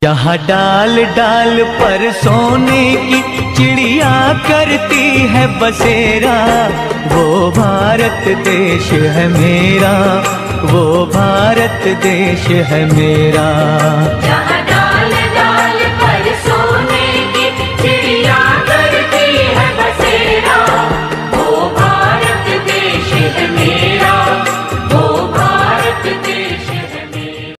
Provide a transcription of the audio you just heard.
जहाँ डाल डाल पर सोने की चिड़िया करती है बसेरा, वो भारत देश है मेरा, वो भारत देश है मेरा।